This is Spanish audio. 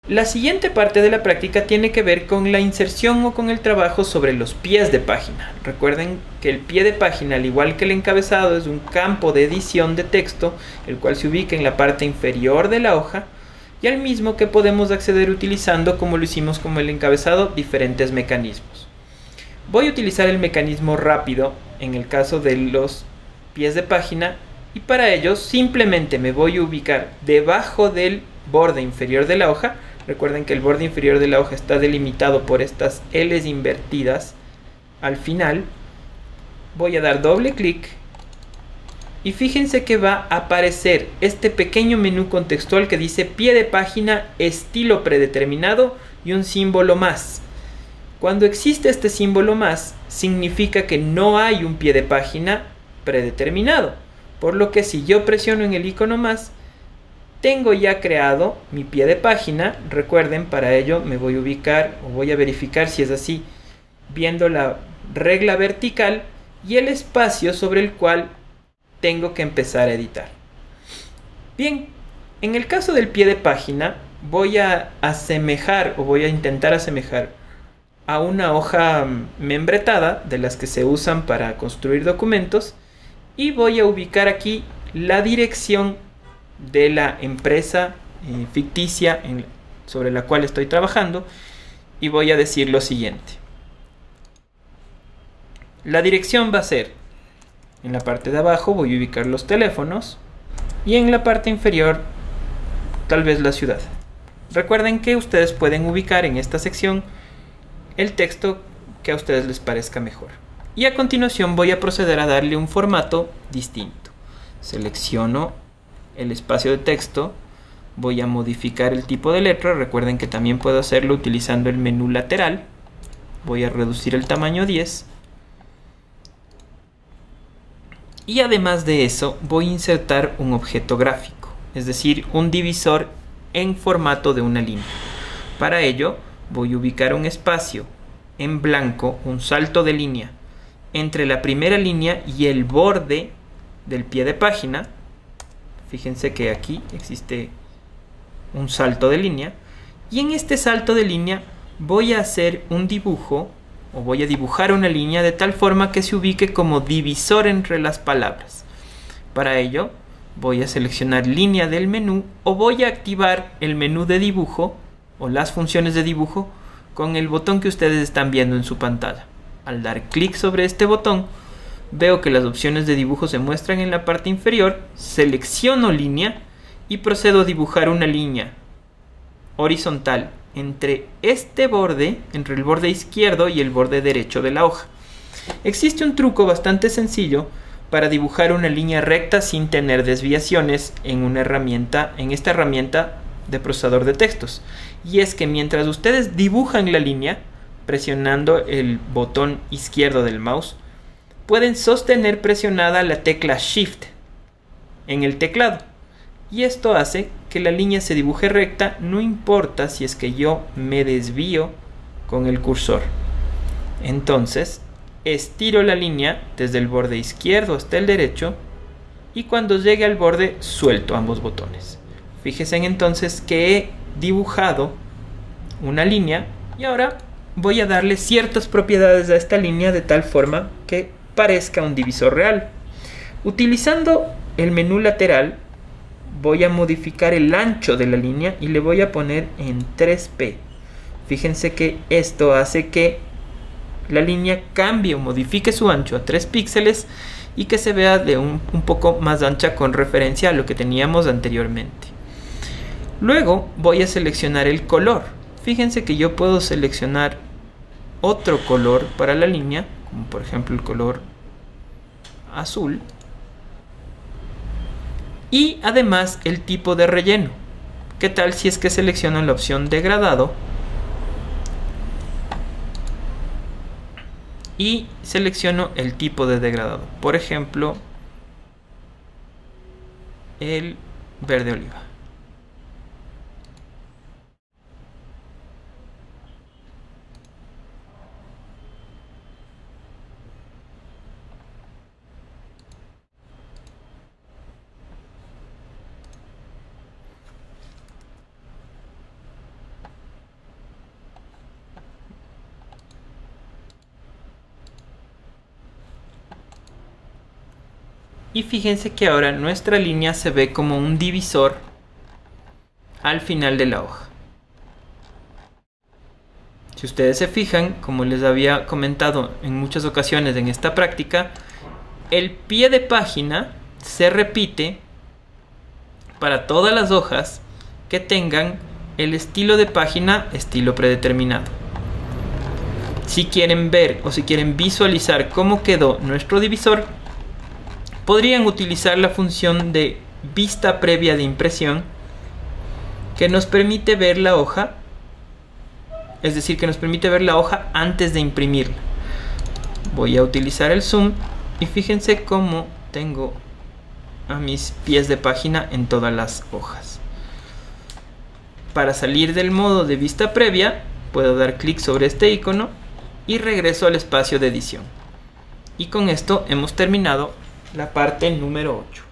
La siguiente parte de la práctica tiene que ver con la inserción o con el trabajo sobre los pies de página. Recuerden que el pie de página, al igual que el encabezado, es un campo de edición de texto, el cual se ubica en la parte inferior de la hoja y al mismo que podemos acceder utilizando, como lo hicimos con el encabezado, diferentes mecanismos. Voy a utilizar el mecanismo rápido en el caso de los pies de página y para ello simplemente me voy a ubicar debajo del borde inferior de la hoja. Recuerden que el borde inferior de la hoja está delimitado por estas L's invertidas. Al final voy a dar doble clic y fíjense que va a aparecer este pequeño menú contextual que dice pie de página, estilo predeterminado y un símbolo más. Cuando existe este símbolo más, significa que no hay un pie de página predeterminado. Por lo que si yo presiono en el icono más, tengo ya creado mi pie de página. Recuerden, para ello me voy a ubicar o voy a verificar si es así, viendo la regla vertical y el espacio sobre el cual tengo que empezar a editar. Bien, en el caso del pie de página, voy a asemejar o voy a intentar asemejar a una hoja membretada de las que se usan para construir documentos y voy a ubicar aquí la dirección de la empresa ficticia sobre la cual estoy trabajando y voy a decir lo siguiente. La dirección va a ser, en la parte de abajo voy a ubicar los teléfonos y en la parte inferior tal vez la ciudad. Recuerden que ustedes pueden ubicar en esta sección el texto que a ustedes les parezca mejor. Y a continuación voy a proceder a darle un formato distinto. Selecciono el espacio de texto, voy a modificar el tipo de letra. Recuerden que también puedo hacerlo utilizando el menú lateral. Voy a reducir el tamaño a 10. Y además de eso voy a insertar un objeto gráfico, es decir, un divisor en formato de una línea. Para ello voy a ubicar un espacio en blanco, un salto de línea entre la primera línea y el borde del pie de página. Fíjense que aquí existe un salto de línea y en este salto de línea voy a hacer un dibujo o voy a dibujar una línea de tal forma que se ubique como divisor entre las palabras. Para ello voy a seleccionar línea del menú o voy a activar el menú de dibujo o las funciones de dibujo con el botón que ustedes están viendo en su pantalla. Al dar clic sobre este botón, veo que las opciones de dibujo se muestran en la parte inferior, selecciono línea y procedo a dibujar una línea horizontal entre este borde, entre el borde izquierdo y el borde derecho de la hoja. Existe un truco bastante sencillo para dibujar una línea recta sin tener desviaciones en esta herramienta de procesador de textos. Y es que mientras ustedes dibujan la línea, presionando el botón izquierdo del mouse, pueden sostener presionada la tecla Shift en el teclado. Y esto hace que la línea se dibuje recta, no importa si es que yo me desvío con el cursor. Entonces, estiro la línea desde el borde izquierdo hasta el derecho y cuando llegue al borde suelto ambos botones. Fíjense entonces que he dibujado una línea y ahora voy a darle ciertas propiedades a esta línea de tal forma que parezca un divisor real. Utilizando el menú lateral voy a modificar el ancho de la línea y le voy a poner en 3p. Fíjense que esto hace que la línea cambie o modifique su ancho a 3 píxeles y que se vea de un poco más ancha con referencia a lo que teníamos anteriormente. Luego voy a seleccionar el color. Fíjense que yo puedo seleccionar otro color para la línea, como por ejemplo el color azul. Y además el tipo de relleno. ¿Qué tal si es que selecciono la opción degradado? Y selecciono el tipo de degradado. Por ejemplo, el verde oliva. Y fíjense que ahora nuestra línea se ve como un divisor al final de la hoja. Si ustedes se fijan, como les había comentado en muchas ocasiones en esta práctica, el pie de página se repite para todas las hojas que tengan el estilo de página estilo predeterminado. Si quieren ver o si quieren visualizar cómo quedó nuestro divisor, podrían utilizar la función de vista previa de impresión, que nos permite ver la hoja. Es decir, que nos permite ver la hoja antes de imprimirla. Voy a utilizar el zoom y fíjense cómo tengo a mis pies de página en todas las hojas. Para salir del modo de vista previa, puedo dar clic sobre este icono y regreso al espacio de edición. Y con esto hemos terminado la parte número 8.